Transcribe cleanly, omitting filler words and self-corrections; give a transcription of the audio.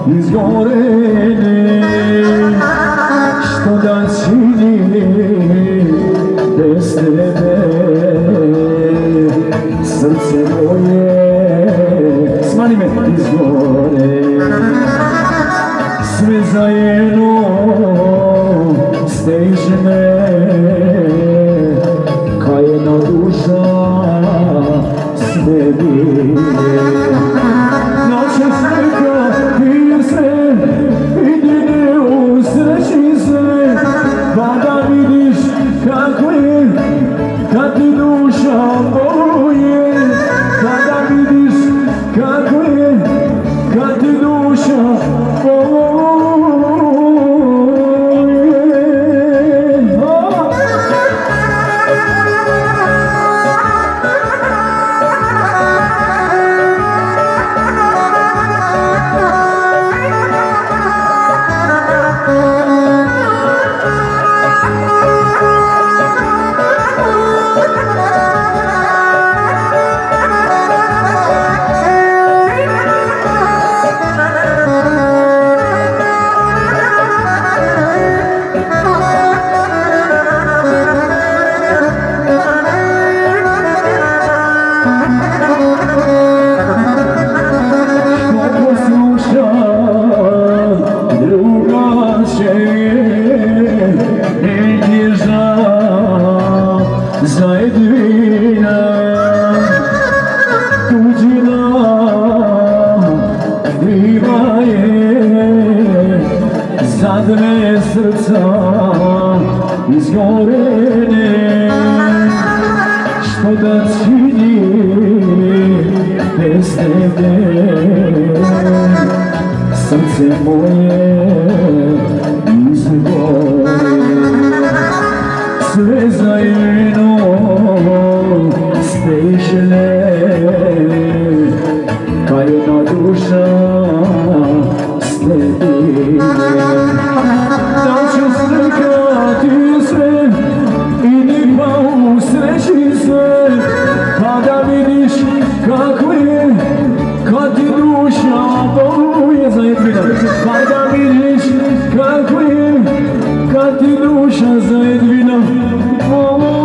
izgorene. Što da činim bez tebe, srce moje, smani me, izgore. Sve zajedno stežne, kajena duša sve bije. Noće slika i sve, idine u sreći sve, pa da vidiš kako je, kad ti duša boluje. Pa da vidiš kako je, kad ti duša boluje. Zajedvina, tuđina, kriva je, za dve srca izgorene. Što da čini bez tebe, srce moje izgore. Sve zajedno stežne, kajena duša sve bije. Da ću slikati sve i nipa u sreći sve, pa da vidiš kako je, kad ti duša boluje. Zajedvina, pa da vidiš kako je, kad ti duša zajedvina boluje.